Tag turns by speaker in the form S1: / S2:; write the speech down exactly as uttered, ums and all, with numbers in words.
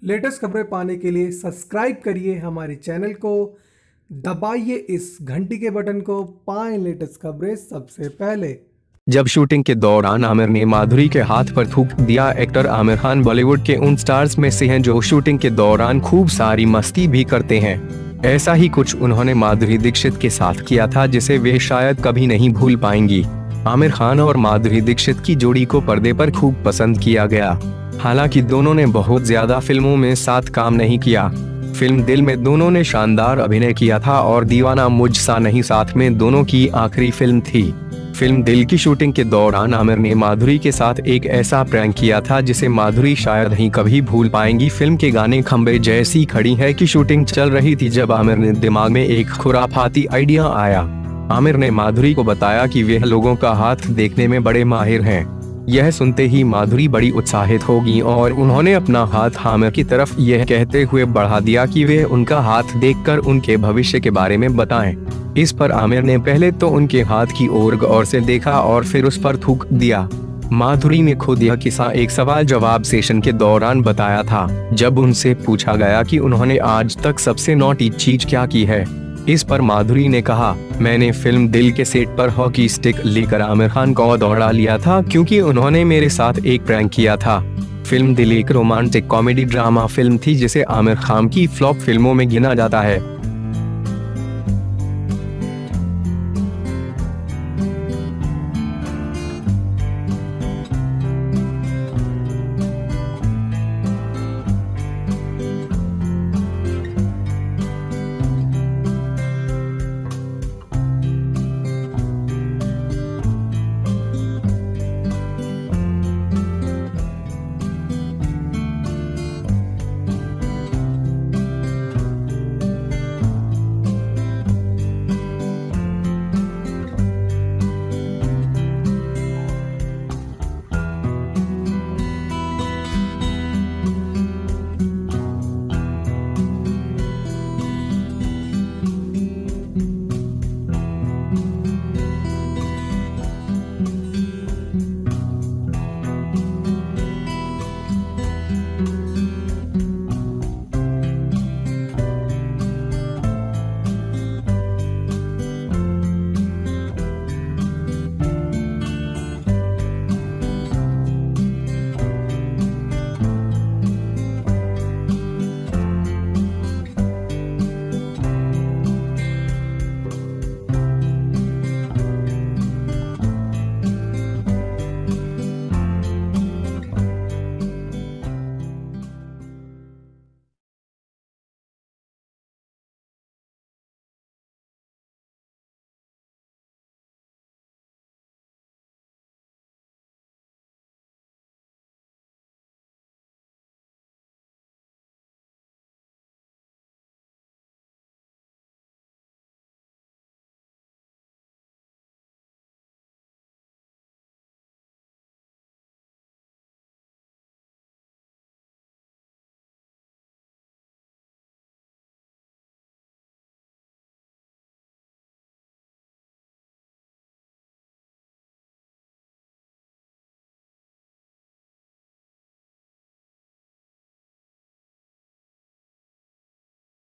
S1: Latest खबरें पाने के लिए सब्सक्राइब करिए हमारे चैनल को, दबाइए इस घंटी के बटन को, पाएं लेटेस्ट खबरें सबसे पहले।
S2: जब शूटिंग के दौरान आमिर ने माधुरी के हाथ पर थूक दिया। एक्टर आमिर खान बॉलीवुड के उन स्टार्स में से हैं जो शूटिंग के दौरान खूब सारी मस्ती भी करते हैं। ऐसा ही कुछ उन्होंने माधुरी दीक्षित के साथ किया था, जिसे वे शायद कभी नहीं भूल पाएंगी। आमिर खान और माधुरी दीक्षित की जोड़ी को पर्दे पर खूब पसंद किया गया। हालांकि दोनों ने बहुत ज्यादा फिल्मों में साथ काम नहीं किया। फिल्म दिल में दोनों ने शानदार अभिनय किया था और दीवाना मुझसा नहीं साथ में दोनों की आखिरी फिल्म थी। फिल्म दिल की शूटिंग के दौरान आमिर ने माधुरी के साथ एक ऐसा प्रैंक किया था जिसे माधुरी शायद ही कभी भूल पाएंगी। फिल्म के गाने खंबे जैसी खड़ी है की शूटिंग चल रही थी जब आमिर ने दिमाग में एक खुराफाती आइडिया आया। आमिर ने माधुरी को बताया कि वे लोगों का हाथ देखने में बड़े माहिर हैं। यह सुनते ही माधुरी बड़ी उत्साहित होगी और उन्होंने अपना हाथ आमिर की तरफ यह कहते हुए बढ़ा दिया कि वे उनका हाथ देखकर उनके भविष्य के बारे में बताएं। इस पर आमिर ने पहले तो उनके हाथ की ओर गौर से देखा और फिर उस पर थूक दिया। माधुरी ने खुद यह किस्सा एक सवाल जवाब सेशन के दौरान बताया था, जब उनसे पूछा गया कि उन्होंने आज तक सबसे नॉटी चीज क्या की है। इस पर माधुरी ने कहा, मैंने फिल्म दिल के सेट पर हॉकी स्टिक लेकर आमिर खान को दौड़ा लिया था क्योंकि उन्होंने मेरे साथ एक प्रैंक किया था। फिल्म दिल एक रोमांटिक कॉमेडी ड्रामा फिल्म थी जिसे आमिर खान की फ्लॉप फिल्मों में गिना जाता है।